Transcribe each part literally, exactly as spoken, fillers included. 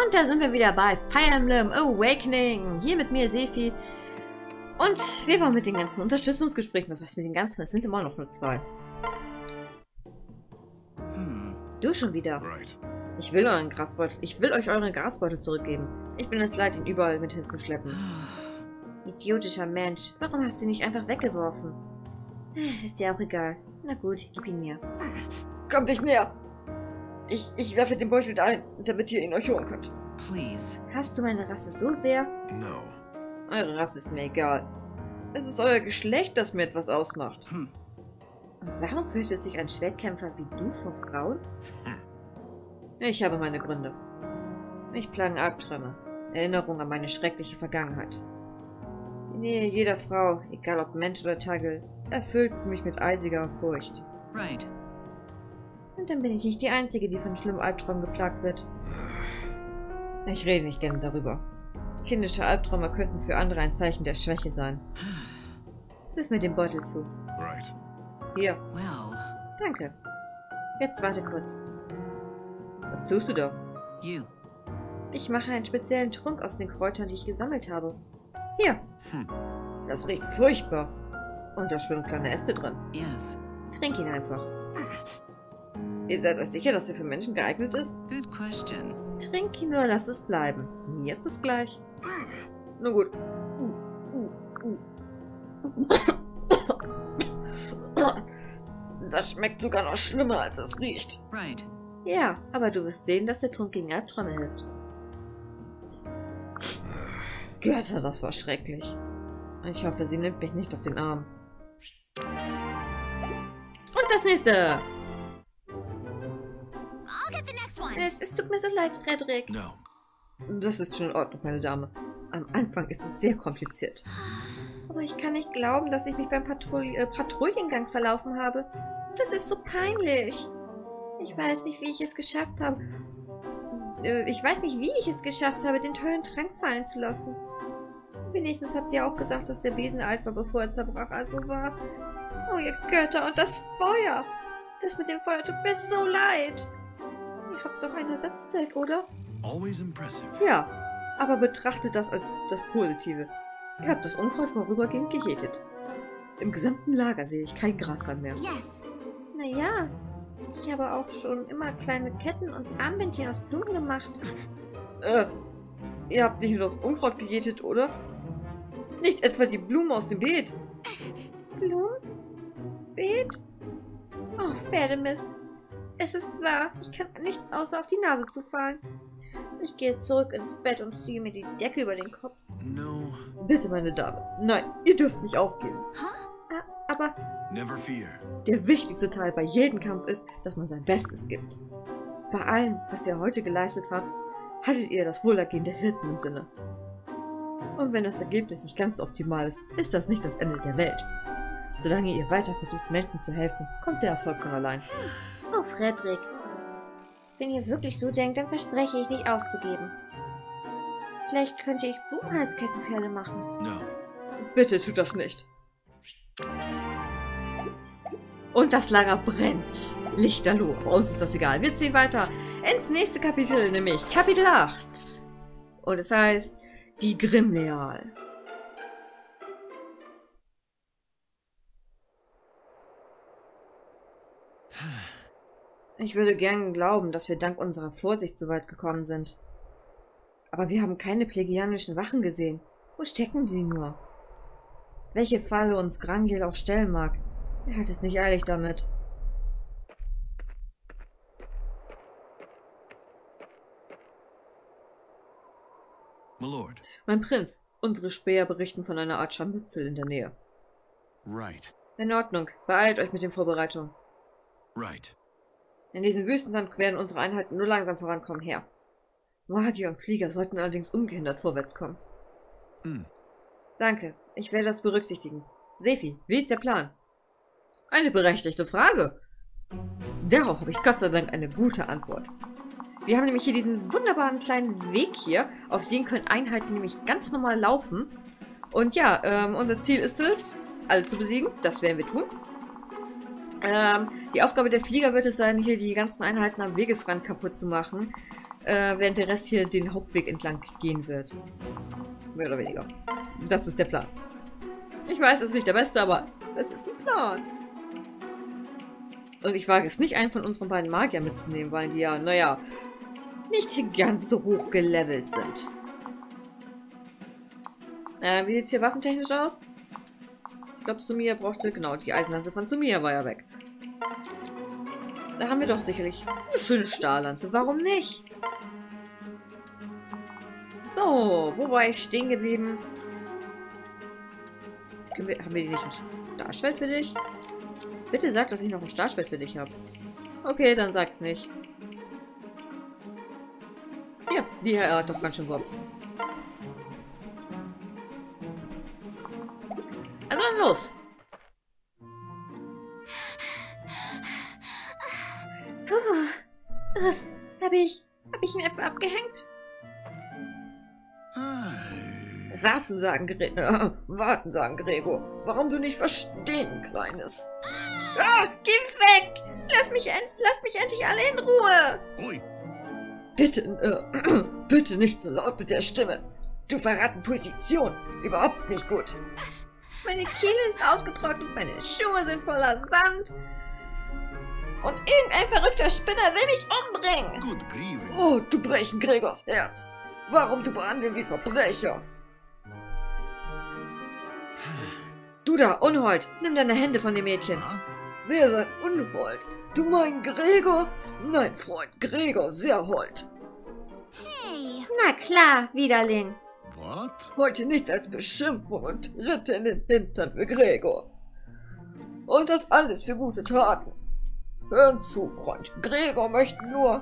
Und da sind wir wieder bei Fire Emblem Awakening. Hier mit mir, Sefi. Und wir waren mit den ganzen Unterstützungsgesprächen. Was heißt mit den ganzen? Es sind immer noch nur zwei. Hm. Du schon wieder. Right. Ich will euren Grasbeutel. Ich will euch euren Grasbeutel zurückgeben. Ich bin es leid, ihn überall mit hinzuschleppen. Idiotischer Mensch. Warum hast du ihn nicht einfach weggeworfen? Ist dir auch egal. Na gut, gib ihn mir. Kommt nicht näher! Ich, ich werfe den Beutel ein, damit ihr ihn euch holen könnt. Please. Hast du meine Rasse so sehr? No. Eure Rasse ist mir egal. Es ist euer Geschlecht, das mir etwas ausmacht. Hm. Und warum fürchtet sich ein Schwertkämpfer wie du vor Frauen? Hm. Ich habe meine Gründe. Mich plagen Albträume. Erinnerungen an meine schreckliche Vergangenheit. Die Nähe jeder Frau, egal ob Mensch oder Tagel, erfüllt mich mit eisiger Furcht. Right. Und dann bin ich nicht die Einzige, die von schlimmen Albträumen geplagt wird. Ich rede nicht gerne darüber. Kindische Albträume könnten für andere ein Zeichen der Schwäche sein. Wirf mir den Beutel zu. Right. Hier. Well. Danke. Jetzt warte kurz. Was tust du da? You. Ich mache einen speziellen Trunk aus den Kräutern, die ich gesammelt habe. Hier. Hm. Das riecht furchtbar. Und da schwimmen kleine Äste drin. Yes. Trink ihn einfach. Ihr seid euch sicher, dass er für Menschen geeignet ist? Good question. Trink ihn oder lass es bleiben. Mir ist es gleich. Nun gut. Das schmeckt sogar noch schlimmer, als es riecht. Right. Ja, aber du wirst sehen, dass der Trunk gegen Albträume hilft. Götter, das war schrecklich. Ich hoffe, sie nimmt mich nicht auf den Arm. Und das nächste. Es, es tut mir so leid, Frederik. No. Das ist schon in Ordnung, meine Dame. Am Anfang ist es sehr kompliziert. Aber ich kann nicht glauben, dass ich mich beim Patrouille, äh, Patrouillengang verlaufen habe. Das ist so peinlich. Ich weiß nicht, wie ich es geschafft habe. Äh, ich weiß nicht, wie ich es geschafft habe, den teuren Trank fallen zu lassen. Wenigstens habt ihr auch gesagt, dass der Besen alt war, bevor er zerbrach. Also war... Oh, ihr Götter, und das Feuer! Das mit dem Feuer tut mir so leid. Ihr habt doch ein Ersatzzelt, oder? Always impressive. Ja, aber betrachtet das als das Positive. Ihr habt das Unkraut vorübergehend gejätet. Im gesamten Lager sehe ich kein Grashalm mehr. Yes. Naja, ich habe auch schon immer kleine Ketten und Armbändchen aus Blumen gemacht. Äh, ihr habt nicht nur das Unkraut gejätet, oder? Nicht etwa die Blumen aus dem Beet. Blumen? Beet? Ach, Pferdemist. Es ist wahr, ich kann nichts außer auf die Nase zu fallen. Ich gehe zurück ins Bett und ziehe mir die Decke über den Kopf. No. Bitte, meine Dame. Nein, ihr dürft nicht aufgeben. Huh? Aber... Never fear. Der wichtigste Teil bei jedem Kampf ist, dass man sein Bestes gibt. Bei allem, was ihr heute geleistet habt, hattet ihr das Wohlergehen der Hirten im Sinne. Und wenn das Ergebnis nicht ganz optimal ist, ist das nicht das Ende der Welt. Solange ihr weiter versucht, Menschen zu helfen, kommt der Erfolg von allein. Oh, Frederik. Wenn ihr wirklich so denkt, dann verspreche ich nicht aufzugeben. Vielleicht könnte ich Blumenhalskettenpferde machen. No. Bitte tut das nicht. Und das Lager brennt. Lichterloh. Bei uns ist das egal. Wir ziehen weiter ins nächste Kapitel, nämlich Kapitel acht. Und es heißt die Grimleal. Ich würde gern glauben, dass wir dank unserer Vorsicht so weit gekommen sind. Aber wir haben keine plegianischen Wachen gesehen. Wo stecken sie nur? Welche Falle uns Grangiel auch stellen mag, er hat es nicht eilig damit. My lord. Mein Prinz, unsere Späher berichten von einer Art Scharmützel in der Nähe. Right. In Ordnung, beeilt euch mit den Vorbereitungen. Right. In diesem Wüstenland werden unsere Einheiten nur langsam vorankommen, her. Magier und Flieger sollten allerdings ungehindert vorwärts kommen. Hm. Danke, ich werde das berücksichtigen. Sefi, wie ist der Plan? Eine berechtigte Frage. Darauf habe ich Gott sei Dank eine gute Antwort. Wir haben nämlich hier diesen wunderbaren kleinen Weg hier, auf den können Einheiten nämlich ganz normal laufen. Und ja, ähm, unser Ziel ist es, alle zu besiegen. Das werden wir tun. Ähm, die Aufgabe der Flieger wird es sein, hier die ganzen Einheiten am Wegesrand kaputt zu machen. Äh, während der Rest hier den Hauptweg entlang gehen wird. Mehr oder weniger. Das ist der Plan. Ich weiß, es ist nicht der beste, aber es ist ein Plan. Und ich wage es nicht, einen von unseren beiden Magier mitzunehmen, weil die ja, naja, nicht ganz so hoch gelevelt sind. Äh, wie sieht es hier waffentechnisch aus? Ich glaube, Sumia brauchte, genau, die Eisenlanze von Sumia war ja weg. Da haben wir doch sicherlich eine schöne Stahllanze. Warum nicht? So, wo war ich stehen geblieben? Wir, haben wir die nicht ein Starschwert für dich? Bitte sag, dass ich noch ein Starschwert für dich habe. Okay, dann sag's nicht. Ja, die hat doch ganz schön Wumms. Also dann los! Puh. Uff, hab ich, hab ich ihn etwa abgehängt? Warten sagen, Gre äh, warten sagen, Gregor. Warum du nicht verstehen, Kleines? Ah, geh weg! Lass mich, en lass mich endlich alle in Ruhe! Ui. Bitte, äh, bitte nicht so laut mit der Stimme. Du verraten Position. Überhaupt nicht gut. Meine Kehle ist ausgetrocknet, meine Schuhe sind voller Sand. Und irgendein verrückter Spinner will mich umbringen. Good grieving. Oh, du brechen Gregors Herz. Warum du behandeln wie Verbrecher? Du da, Unhold, nimm deine Hände von dem Mädchen. Huh? Wer ist ein Unhold? Du mein Gregor? Nein, Freund, Gregor, sehr hold. Na klar, Widerling. What? Heute nichts als Beschimpfung und Tritte in den Hintern für Gregor. Und das alles für gute Taten. Hören zu, Freund. Gregor möchte nur...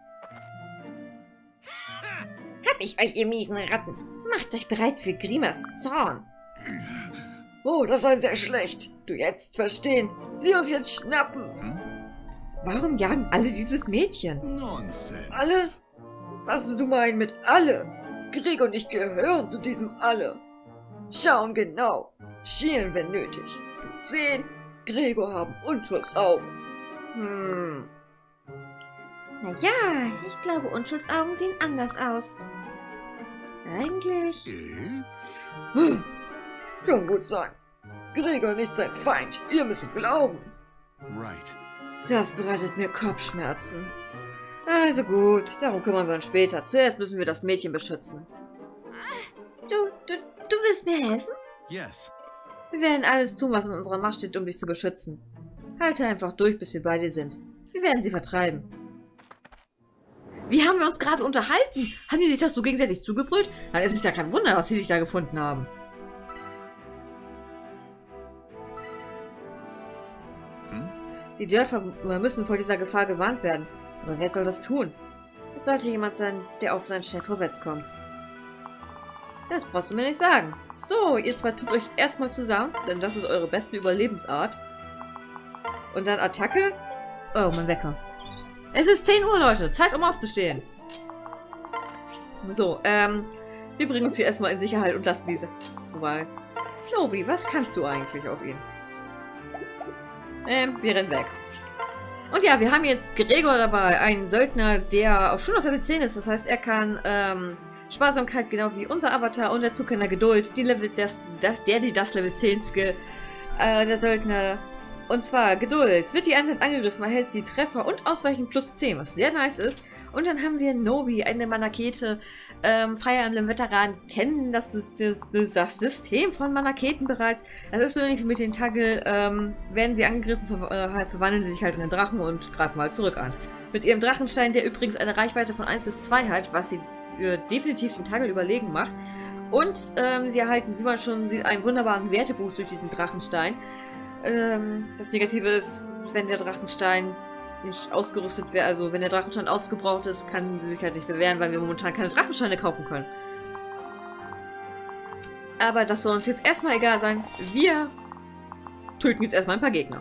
Hab ich euch, ihr miesen Ratten. Macht euch bereit für Grimas Zorn. Oh, das sei sehr schlecht. Du jetzt verstehen. Sie uns jetzt schnappen. Hm? Warum jagen alle dieses Mädchen? Nonsense. Alle? Was du meinst mit alle? Gregor und ich gehören zu diesem alle. Schauen genau. Schielen, wenn nötig. Sehen, Gregor haben Unschuldsaugen. Hm. Naja, ich glaube, Unschuldsaugen sehen anders aus. Eigentlich... Eh? Schon gut sein. Gregor nicht sein Feind. Ihr müsst glauben. Right. Das bereitet mir Kopfschmerzen. Also gut, darum kümmern wir uns später. Zuerst müssen wir das Mädchen beschützen. Du, du, du willst mir helfen? Yes. Wir werden alles tun, was in unserer Macht steht, um dich zu beschützen. Halte einfach durch, bis wir bei dir sind. Wir werden sie vertreiben. Wie haben wir uns gerade unterhalten? Haben die sich das so gegenseitig zugebrüllt? Dann ist es ja kein Wunder, dass sie sich da gefunden haben. Hm? Die Dörfer müssen vor dieser Gefahr gewarnt werden. Aber wer soll das tun? Es sollte jemand sein, der auf seinen Chef vorwärts kommt. Das brauchst du mir nicht sagen. So, ihr zwei tut euch erstmal zusammen, denn das ist eure beste Überlebensart. Und dann Attacke. Oh, mein Wecker. Es ist zehn Uhr, Leute. Zeit, um aufzustehen. So, ähm, wir bringen uns hier erstmal in Sicherheit und lassen diese... Wobei... Novi, was kannst du eigentlich auf ihn? Ähm, wir rennen weg. Und ja, wir haben jetzt Gregor dabei, einen Söldner, der auch schon auf Level zehn ist. Das heißt, er kann ähm, Sparsamkeit genau wie unser Avatar und dazu kann er Geduld. Die Level, das, das, der, die das Level zehn Skill, äh, der Söldner. Und zwar Geduld. Wird die Einheit angegriffen, erhält sie Treffer und Ausweichen plus zehn, was sehr nice ist. Und dann haben wir Novi, eine Manakete. Ähm, Fire Emblem Veteranen kennen das, das, das, das System von Manaketen bereits. Das ist so ähnlich wie mit den Tagel. Ähm, werden sie angegriffen, ver äh, verwandeln sie sich halt in einen Drachen und greifen mal zurück an. Mit ihrem Drachenstein, der übrigens eine Reichweite von eins bis zwei hat, was sie äh, definitiv dem Tagel überlegen macht. Und ähm, sie erhalten, wie man schon sieht, einen wunderbaren Werteboost durch diesen Drachenstein. Ähm, das Negative ist, wenn der Drachenstein nicht ausgerüstet wäre, also wenn der Drachenstein ausgebraucht ist, kann sie sich halt nicht bewähren, weil wir momentan keine Drachensteine kaufen können. Aber das soll uns jetzt erstmal egal sein. Wir töten jetzt erstmal ein paar Gegner.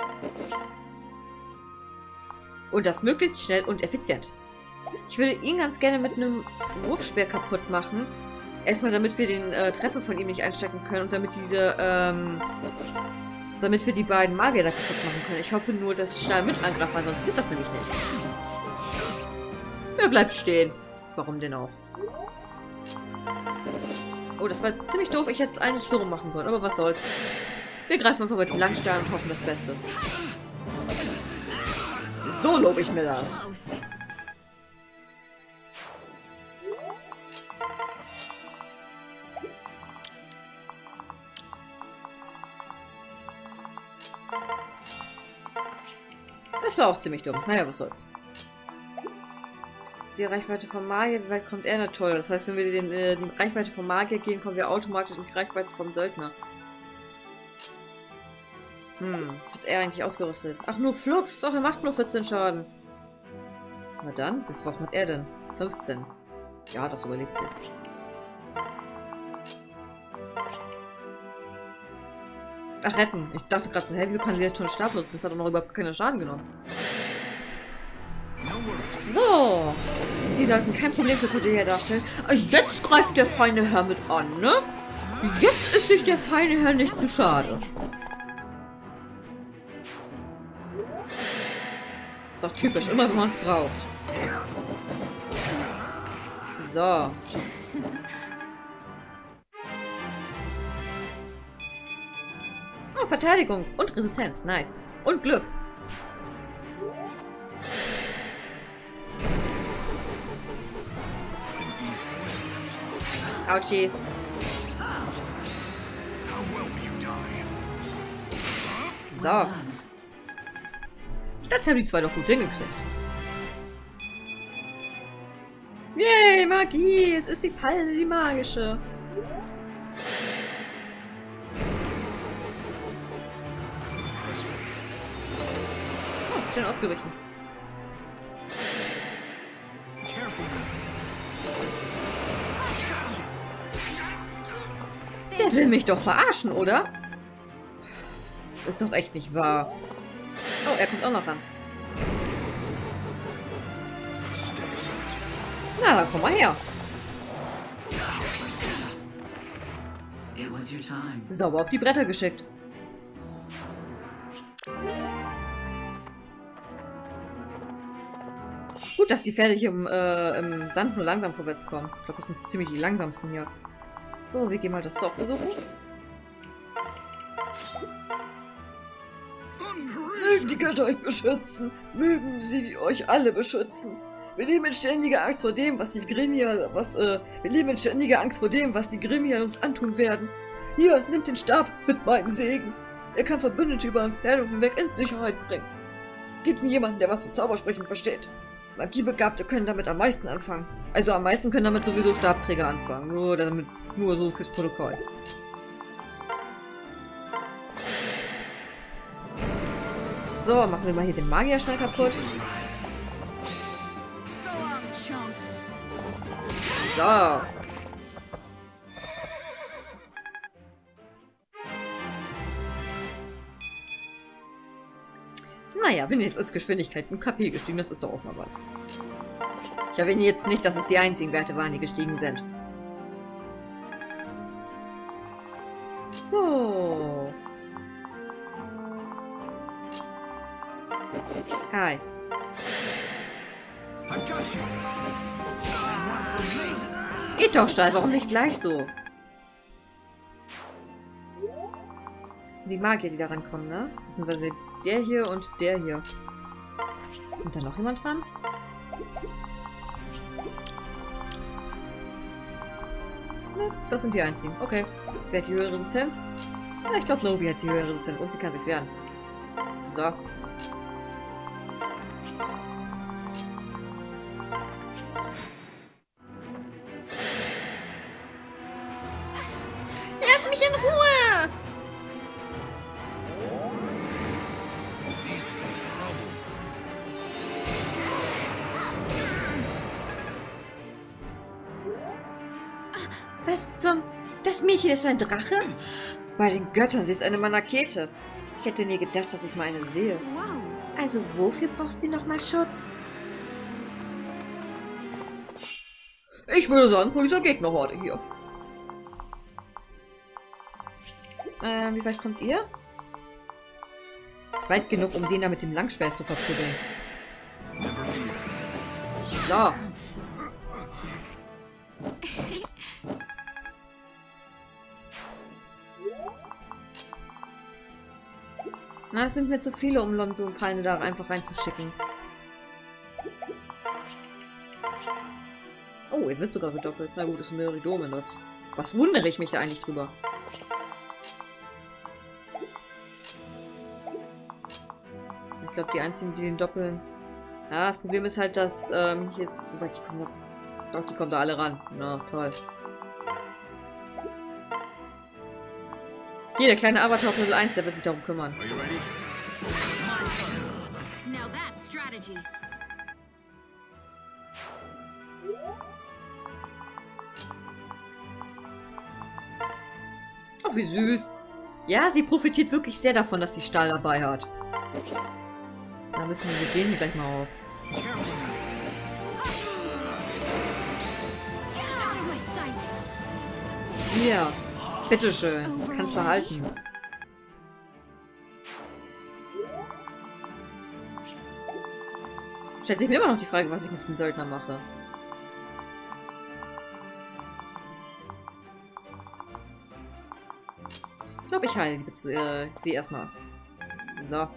Und das möglichst schnell und effizient. Ich würde ihn ganz gerne mit einem Wurfspeer kaputt machen. Erstmal, damit wir den äh, Treffer von ihm nicht einstecken können und damit diese, ähm... damit wir die beiden Magier da kaputt machen können. Ich hoffe nur, dass Stahl mit angreift, weil sonst wird das nämlich nicht. Er bleibt stehen. Warum denn auch? Oh, das war ziemlich doof. Ich hätte es eigentlich so rum machen sollen, aber was soll's. Wir greifen einfach mit dem Langstern und hoffen das Beste. So lobe ich mir das. Das war auch ziemlich dumm. Naja, was soll's. Die Reichweite vom Magier, wie weit kommt er? Na toll. Das heißt, wenn wir den, äh, die Reichweite vom Magier gehen, kommen wir automatisch in die Reichweite vom Söldner. Hm, was hat er eigentlich ausgerüstet? Ach, nur Flux. Doch, er macht nur vierzehn Schaden. Na dann, was macht er denn? fünfzehn. Ja, das überlebt sie. Ach, retten. Ich dachte gerade so, hä, wieso kann sie jetzt schon Stab nutzen? Das hat doch noch überhaupt keinen Schaden genommen. So. Die sollten kein Problem für Cordelia darstellen. Jetzt greift der feine Herr mit an, ne? Jetzt ist sich der feine Herr nicht zu schade. Ist doch typisch, immer wenn man es braucht. So. Oh, Verteidigung und Resistenz, nice. Und Glück. Autschi. So. Das haben die zwei doch gut hingekriegt. Yay, Magie! Jetzt ist die Palme die magische. Oh, schön ausgewichen. Der will mich doch verarschen, oder? Das ist doch echt nicht wahr. Oh, er kommt auch noch ran. Na, dann komm mal her. Sauber auf die Bretter geschickt. Gut, dass die Pferde hier im, äh, im Sand nur langsam vorwärts kommen. Ich glaube, das sind ziemlich die langsamsten hier. So, wir gehen mal das Dorf besuchen. Mögen die Götter euch beschützen. Mögen sie euch alle beschützen. Wir leben in ständiger Angst vor dem, was die Gremial, was, äh, wir leben in ständiger Angst vor dem, was die Gremial uns antun werden. Hier, nimmt den Stab mit meinem Segen. Er kann Verbündete über Entfernung hinweg in Sicherheit bringen. Gebt mir jemanden, der was von Zaubersprechen versteht. Magiebegabte können damit am meisten anfangen. Also am meisten können damit sowieso Stabträger anfangen. Nur damit, nur so fürs Protokoll. So, machen wir mal hier den Magier schnell kaputt. So. Naja, wenigstens ist Geschwindigkeit und K P gestiegen, das ist doch auch mal was. Ich erwähne jetzt nicht, dass es die einzigen Werte waren, die gestiegen sind. So. Hi. Geht doch, Stahl, warum nicht gleich so? Das sind die Magier, die da rankommen, ne? Beziehungsweise der hier und der hier. Kommt da noch jemand dran? Ne, das sind die einzigen. Okay. Wer hat die höhere Resistenz? Ja, ich glaube, Novi hat die höhere Resistenz und sie kann sich wehren. So. Lass mich in Ruhe! Was zum... Das Mädchen ist ein Drache? Bei den Göttern, sie ist eine Manakete. Ich hätte nie gedacht, dass ich mal eine sehe. Wow. Also wofür braucht sie nochmal Schutz? Ich würde sagen, von dieser Gegnerhorde hier. Ähm, wie weit kommt ihr? Weit genug, um den da mit dem Langschwert zu verprügeln. So. Na, es sind mir zu viele, um Lonzo und Palme da einfach reinzuschicken. Oh, er wird sogar gedoppelt. Na gut, das ist ein Meridome. Was, was wundere ich mich da eigentlich drüber? Ich glaube, die einzigen, die den doppeln... Ja, das Problem ist halt, dass ähm, hier... Wobei, die kommen da... Doch, die kommen da alle ran. Na, toll. Hier, der kleine Avatar auf Level eins, der wird sich darum kümmern. Are you ready? Now that's strategy. Oh, wie süß. Ja, sie profitiert wirklich sehr davon, dass die Stahl dabei hat. Da müssen wir den hier gleich mal auf. Hier. Bitteschön. Kannst verhalten. Stellt sich mir immer noch die Frage, was ich mit dem Söldner mache. Ich glaube, ich heile die äh, sie erstmal. So.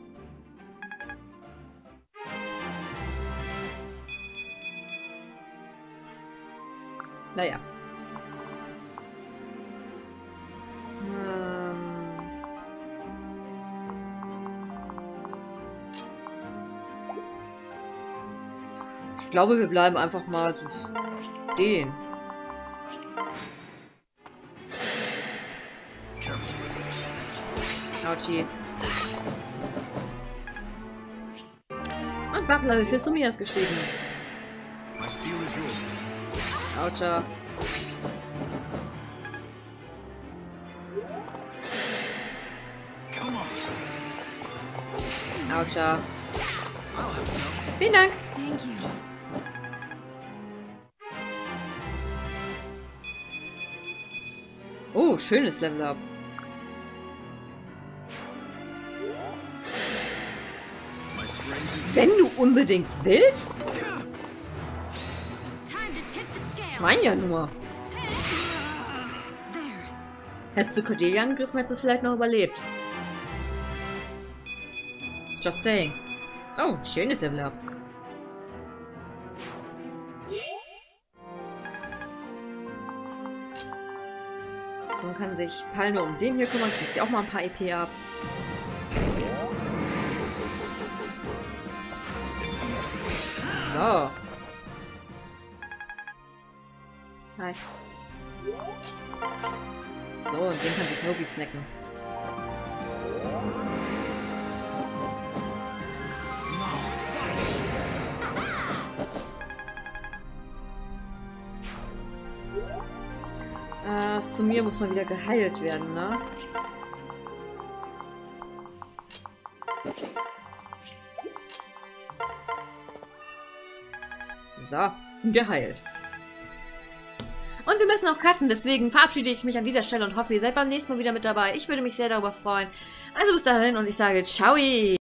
Naja. Ähm. Ich glaube, wir bleiben einfach mal so stehen. Autschi. Und Waffenlevel für Sumia ist gestiegen. My steel is yours. Autscha. Come on. Autscha. Vielen Dank. Thank you. Oh, schönes Level Up. My strength is Wenn du unbedingt willst? Time to tip the Ich scale. meine ja nur. There. Hättest du Cordelia angegriffen, hättest du es vielleicht noch überlebt. Just saying. Oh, schönes Level Up. Man kann sich Palme um den hier kümmern, kriegt sie auch mal ein paar E P ab. So. Hi. So, und den kann sich Nobi snacken. Äh, zu mir muss mal wieder geheilt werden, ne? So, geheilt. Und wir müssen auch cutten, deswegen verabschiede ich mich an dieser Stelle und hoffe, ihr seid beim nächsten Mal wieder mit dabei. Ich würde mich sehr darüber freuen. Also bis dahin und ich sage ciao!